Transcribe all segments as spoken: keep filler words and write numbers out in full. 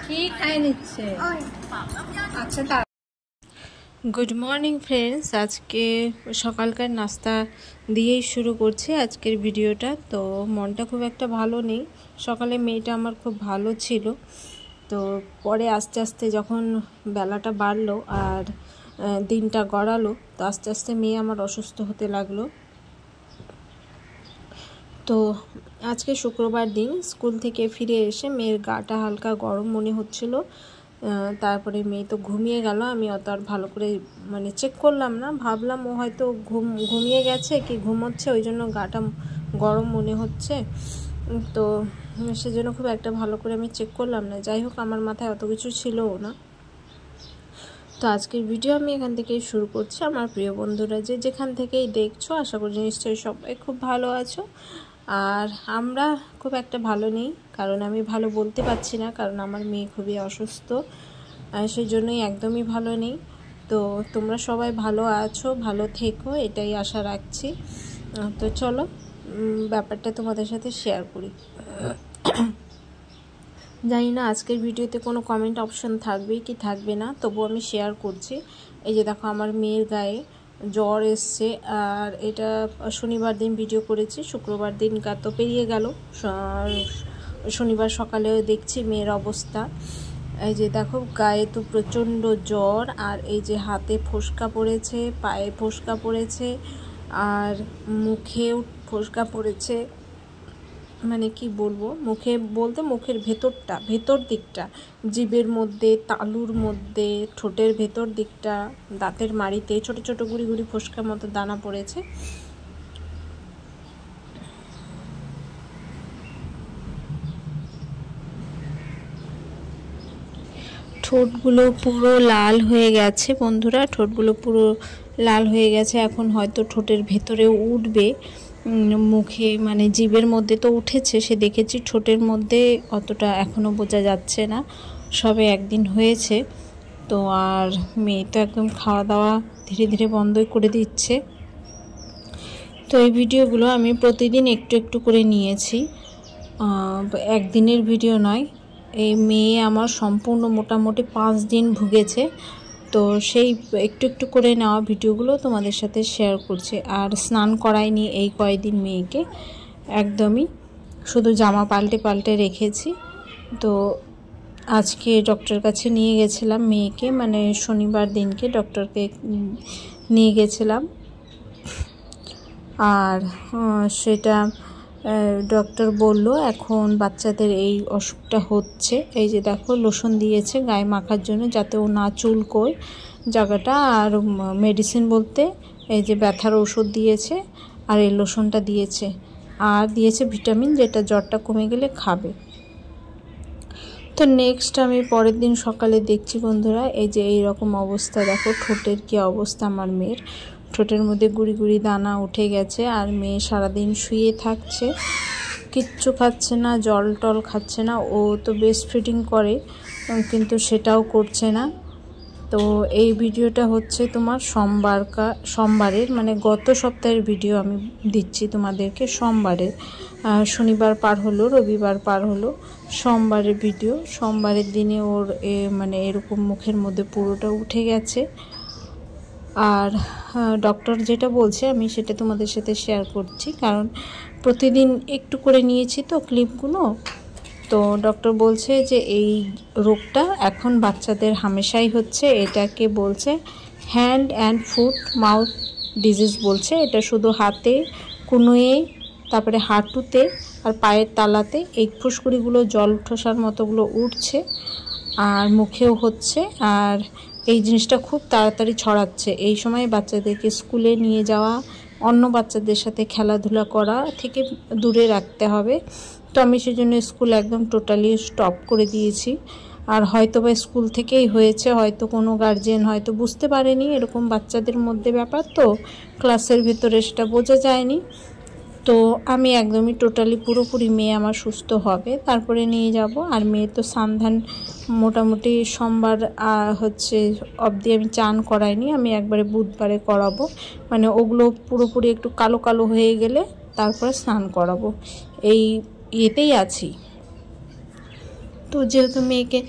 কি খাই নিচ্ছে আচ্ছা তা গুড মর্নিং ফ্রেন্ডস, আজকে সকালকার নাস্তা দিয়েই শুরু করছি আজকের ভিডিওটা। তো মনটা খুব একটা ভালো নেই, সকালে মেয়েটা আমার খুব ভালো ছিল, তো পরে আস্তে আস্তে যখন বেলাটা বাড়লো আর দিনটা গড়ালো তো আস্তে আস্তে মেয়ে আমার অসুস্থ হতে লাগলো। তো আজকে শুক্রবার দিন স্কুল থেকে ফিরে এসে মেয়ের গাটা হালকা গরম মনে হচ্ছিল, তারপরে মেয়ে তো ঘুমিয়ে গেল। আমি অত আর ভালো করে মানে চেক করলাম না, ভাবলাম ও হয়তো ঘুম ঘুমিয়ে গেছে কি ঘুমোচ্ছে, ওই জন্য গাটা গরম মনে হচ্ছে, তো সেজন্য খুব একটা ভালো করে আমি চেক করলাম না। যাই হোক, আমার মাথায় অত কিছু ছিলও না। তো আজকের ভিডিও আমি এখান থেকেই শুরু করছি। আমার প্রিয় বন্ধুরা যে যেখান থেকেই দেখছো, আশা করি নিশ্চয়ই সবাই খুব ভালো আছো। আর আমরা খুব একটা ভালো নেই, কারণ আমি ভালো বলতে পারছি না, কারণ আমার মেয়ে খুবই অসুস্থ, সেই জন্যই একদমই ভালো নেই। তো তোমরা সবাই ভালো আছো, ভালো থেকো, এটাই আশা রাখছি। তো চলো ব্যাপারটা তোমাদের সাথে শেয়ার করি। জানি না আজকের ভিডিওতে কোনো কমেন্ট অপশন থাকবে কি থাকবে না, তবু আমি শেয়ার করছি। এই যে দেখো, আমার মেয়ের গায়ে জ্বর এসছে, আর এটা শনিবার দিন ভিডিও করেছি, শুক্রবার দিন কা তো পেরিয়ে গেল, শনিবার সকালেও দেখছি মেয়ের অবস্থা। এই যে দেখো, গায়ে তো প্রচণ্ড জ্বর, আর এই যে হাতে ফোসকা পড়েছে, পায়ে ফোসকা পড়েছে, আর মুখেও ফোসকা পড়েছে। মানে কি বলবো, মুখে বলতে মুখের ভেতরটা, ভেতর দিকটা, জিভের মধ্যে, তালুর মধ্যে, ঠোঁটের ভেতর দিকটা, দাঁতের মাড়িতে ছোট ছোট গুড়ি গুড়ি ফোসকার মতো দানা পড়েছে। ঠোঁটগুলো পুরো লাল হয়ে গেছে বন্ধুরা, ঠোঁটগুলো পুরো লাল হয়ে গেছে। এখন হয়তো ঠোঁটের ভেতরেও উঠবে, মুখে মানে জিভের মধ্যে তো উঠেছে, সে দেখেছি, ঠোঁটের মধ্যে অতটা এখনও বোঝা যাচ্ছে না, সবে একদিন হয়েছে। তো আর মেয়ে তো একদম খাওয়া দাওয়া ধীরে ধীরে বন্ধই করে দিচ্ছে। তো এই ভিডিওগুলো আমি প্রতিদিন একটু একটু করে নিয়েছি, একদিনের ভিডিও নয়। এই মেয়ে আমার সম্পূর্ণ মোটামুটি পাঁচ দিন ভুগেছে, তো সেই একটু একটু করে নেওয়া ভিডিওগুলো তোমাদের সাথে শেয়ার করছি। আর স্নান করাইনি এই কয়েকদিন মেয়েকে, একদমই শুধু জামা পাল্টে পাল্টে রেখেছি। তো আজকে ডক্টরের কাছে নিয়ে গেছিলাম মেয়েকে, মানে শনিবার দিনকে ডক্টরকে নিয়ে গেছিলাম, আর সেটা ডক্টর বলল এখন বাচ্চাদের এই অসুখটা হচ্ছে। এই যে দেখো, লোশন দিয়েছে গায়ে মাখার জন্য যাতে ও না চুলকোয় জায়গাটা, আর মেডিসিন বলতে এই যে ব্যথার ওষুধ দিয়েছে, আর এই লোশনটা দিয়েছে, আর দিয়েছে ভিটামিন, যেটা জ্বরটা কমে গেলে খাবে। তো নেক্সট আমি পরের দিন সকালে দেখছি বন্ধুরা, এই যে এই রকম অবস্থা, দেখো ঠোঁটের কি অবস্থা, আমার মেয়ের ঠোঁটের মধ্যে গুড়ি গুড়ি দানা উঠে গেছে, আর মেয়ে সারাদিন শুয়ে থাকছে, কিচ্ছু খাচ্ছে না, জল টল খাচ্ছে না। ও তো ব্রেস্ট ফিডিং করে, কিন্তু সেটাও করছে না। তো এই ভিডিওটা হচ্ছে তোমার সোমবারকা সোমবারের মানে গত সপ্তাহের ভিডিও আমি দিচ্ছি তোমাদেরকে, সোমবারের, শনিবার পার হলো, রবিবার পার হলো, সোমবারের ভিডিও। সোমবারের দিনে ওর এ মানে এরকম মুখের মধ্যে পুরোটা উঠে গেছে, আর ডক্টর যেটা বলছে আমি সেটা তোমাদের সাথে শেয়ার করছি, কারণ প্রতিদিন একটু করে নিয়েছি তো ক্লিপগুলো। তো ডক্টর বলছে যে এই রোগটা এখন বাচ্চাদের হামেশাই হচ্ছে, এটাকে বলছে hand and foot mouth disease বলছে। এটা শুধু হাতে, কনুয়ে, তারপরে হাঁটুতে আর পায়ের তালাতে এই ফুসকুড়িগুলো জল ঠোসার মতোগুলো উঠছে, আর মুখেও হচ্ছে, আর এই জিনিসটা খুব তাড়াতাড়ি ছড়াচ্ছে। এই সময় বাচ্চাদেরকে স্কুলে নিয়ে যাওয়া, অন্য বাচ্চাদের সাথে খেলাধুলা করা থেকে দূরে রাখতে হবে। তো আমি সেজন্য স্কুল একদম টোটালি স্টপ করে দিয়েছি। আর হয়তো বা স্কুল থেকেই হয়েছে, হয়তো কোনো গার্জিয়ান হয়তো বুঝতে পারেনি, এরকম বাচ্চাদের মধ্যে ব্যাপার তো ক্লাসের ভিতরে সেটা বোঝা যায়নি। তো আমি একদমই টোটালি পুরোপুরি মেয়ে আমার সুস্থ হবে তারপরে নিয়ে যাব। আর মেয়ে তো সান্ধান মোটামুটি সোমবার হচ্ছে অবধি আমি চান করাইনি, আমি একবারে বুধবারে করাবো, মানে ওগুলো পুরোপুরি একটু কালো কালো হয়ে গেলে তারপরে স্নান করাবো, এই ইয়েতেই আছি। তো যেহেতু মেয়েকে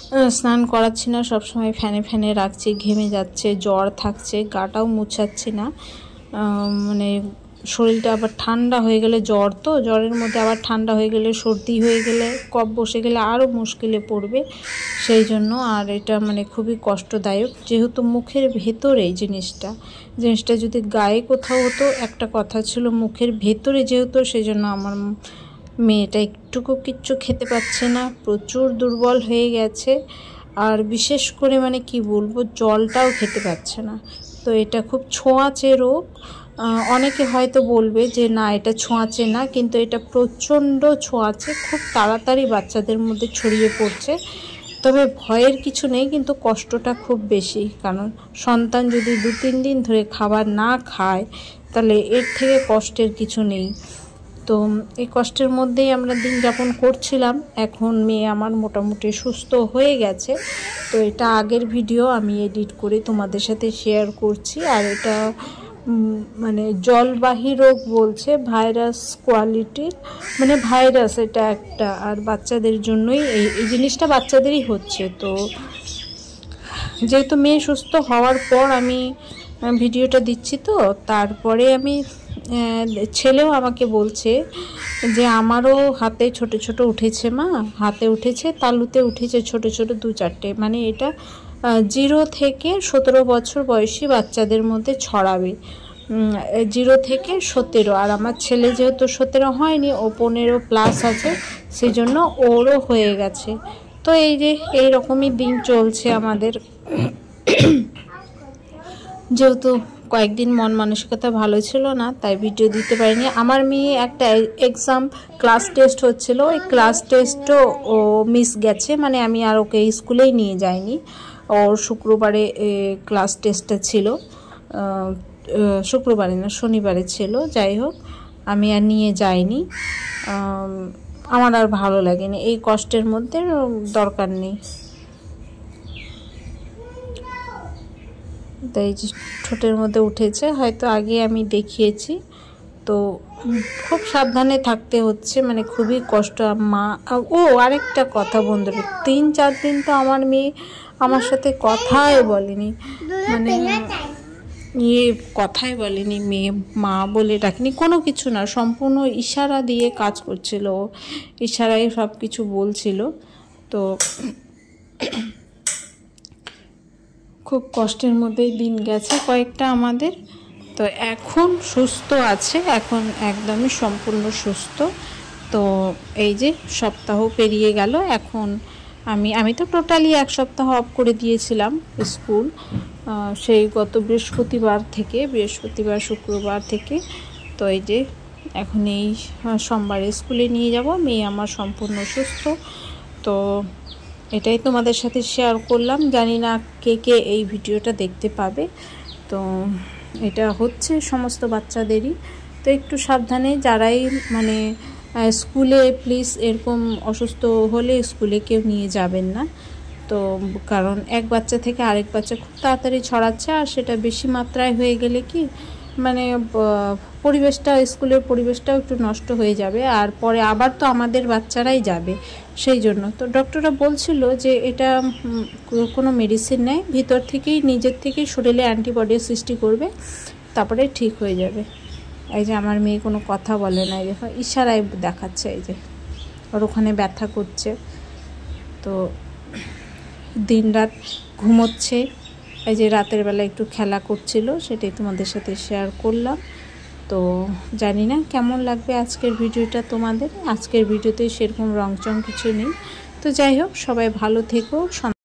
স্নান করাচ্ছি না, সবসময় ফ্যানে ফ্যানে রাখছি, ঘেমে যাচ্ছে, জ্বর থাকছে, গাটাও মুছাচ্ছি না। মানে শরীরটা আবার ঠান্ডা হয়ে গেলে, জ্বর তো জ্বরের মধ্যে আবার ঠান্ডা হয়ে গেলে, সর্দি হয়ে গেলে, কফ বসে গেলে আরও মুশকিলে পড়বে। সেই জন্য আর এটা মানে খুবই কষ্টদায়ক, যেহেতু মুখের ভেতরে জিনিসটা জিনিসটা যদি গায়ে কোথাও হতো একটা কথা ছিল, মুখের ভেতরে যেহেতু, সেই জন্য আমার মেয়েটা একটুকু কিচ্ছু খেতে পাচ্ছে না, প্রচুর দুর্বল হয়ে গেছে। আর বিশেষ করে মানে কি বলবো, জলটাও খেতে পাচ্ছে না। তো এটা খুব ছোঁয়াচে রোগ। অনেকে হয়তো বলবে যে না এটা ছোঁয়াচে না, কিন্তু এটা প্রচণ্ড ছোঁয়াচে, খুব তাড়াতাড়ি বাচ্চাদের মধ্যে ছড়িয়ে পড়ছে। তবে ভয়ের কিছু নেই, কিন্তু কষ্টটা খুব বেশি, কারণ সন্তান যদি দু তিন দিন ধরে খাবার না খায় তাহলে এর থেকে কষ্টের কিছু নেই। তো এই কষ্টের মধ্যেই আমরা দিন যাপন করছিলাম। এখন মেয়ে আমার মোটামুটি সুস্থ হয়ে গেছে। তো এটা আগের ভিডিও আমি এডিট করে তোমাদের সাথে শেয়ার করছি। আর এটা মানে জলবাহী রোগ বলছে, ভাইরাস কোয়ালিটির, মানে ভাইরাস এটা একটা। আর বাচ্চাদের জন্যই এই এই জিনিসটা বাচ্চাদেরই হচ্ছে। তো যেহেতু মেয়ে সুস্থ হওয়ার পর আমি ভিডিওটা দিচ্ছি, তো তারপরে আমি ছেলেও আমাকে বলছে যে আমারও হাতে ছোট ছোট উঠেছে মা, হাতে উঠেছে, তালুতে উঠেছে ছোট ছোট দু চারটে। মানে এটা জিরো থেকে সতেরো বছর বয়সী বাচ্চাদের মধ্যে ছড়াবে, জিরো থেকে সতেরো। আর আমার ছেলে যেহেতু সতেরো হয়নি, ও পনেরো প্লাস আছে, সেই জন্য ওরও হয়ে গেছে। তো এই যে এই রকমই দিন চলছে আমাদের। যেহেতু কয়েকদিন মন মানসিকতা ভালো ছিল না, তাই ভিডিও দিতে পারিনি। আমার মেয়ে একটা এক্সাম ক্লাস টেস্ট হচ্ছিল, ওই ক্লাস টেস্টও ও মিস গেছে, মানে আমি আর ওকে স্কুলেই নিয়ে যাইনি। ওর শুক্রবারে ক্লাস টেস্টটা ছিল, শুক্রবারে না শনিবারে ছিল, যাই হোক আমি আর নিয়ে যাইনি। আমার আর ভালো লাগেনি, এই কষ্টের মধ্যে দরকার নেই। তাই যে ঠোঁটের মধ্যে উঠেছে, হয়তো আগে আমি দেখিয়েছি। তো খুব সাবধানে থাকতে হচ্ছে, মানে খুবই কষ্ট। মা ও আরেকটা কথা বন্ধুরা, তিন চার দিন তো আমার মেয়ে আমার সাথে কথাই বলেনি, মানে ইয়ে কথাই বলেনি, মেয়ে মা বলে ডাকেনি, কোনো কিছু না, সম্পূর্ণ ইশারা দিয়ে কাজ করছিল, ইশারায় সব কিছু বলছিল। তো খুব কষ্টের মধ্যেই দিন গেছে কয়েকটা আমাদের। তো এখন সুস্থ আছে, এখন একদমই সম্পূর্ণ সুস্থ। তো এই যে সপ্তাহ পেরিয়ে গেল, এখন আমি আমি তো টোটালি এক সপ্তাহ অফ করে দিয়েছিলাম স্কুল, সেই গত বৃহস্পতিবার থেকে, বৃহস্পতিবার শুক্রবার থেকে। তো এই যে এখন এই সোমবারে স্কুলে নিয়ে যাব, মেয়ে আমার সম্পূর্ণ সুস্থ। তো এটাই তোমাদের সাথে শেয়ার করলাম, জানি না কে কে এই ভিডিওটা দেখতে পাবে। তো এটা হচ্ছে সমস্ত বাচ্চাদেরই। তো একটু সাবধানে, যারাই মানে স্কুলে প্লিজ এরকম অসুস্থ হলে স্কুলে কেউ নিয়ে যাবেন না। তো কারণ এক বাচ্চা থেকে আরেক বাচ্চা খুব তাড়াতাড়ি ছড়াচ্ছে, আর সেটা বেশি মাত্রায় হয়ে গেলে কি মানে পরিবেশটা, স্কুলের পরিবেশটাও একটু নষ্ট হয়ে যাবে, আর পরে আবার তো আমাদের বাচ্চারাই যাবে। সেই জন্য তো ডক্টররা বলছিল যে এটা কোনো মেডিসিন নেই, ভিতর থেকেই নিজের থেকেই শরীরে অ্যান্টিবডির সৃষ্টি করবে, তারপরে ঠিক হয়ে যাবে। এই যে আমার মেয়ে কোনো কথা বলে না, দেখো ইশারায় দেখাচ্ছে, এই যে ওর ওখানে ব্যথা করছে। তো দিন রাত ঘুমোচ্ছে, এই যে রাতের বেলা একটু খেলা করছিল, সেটাই তোমাদের সাথে শেয়ার করলাম। তো জানি না কেমন লাগবে আজকের ভিডিওটা তোমাদের। আজকের ভিডিওতে সেরকম রংচং কিছু নেই। তো যাই হোক, সবাই ভালো থেকো।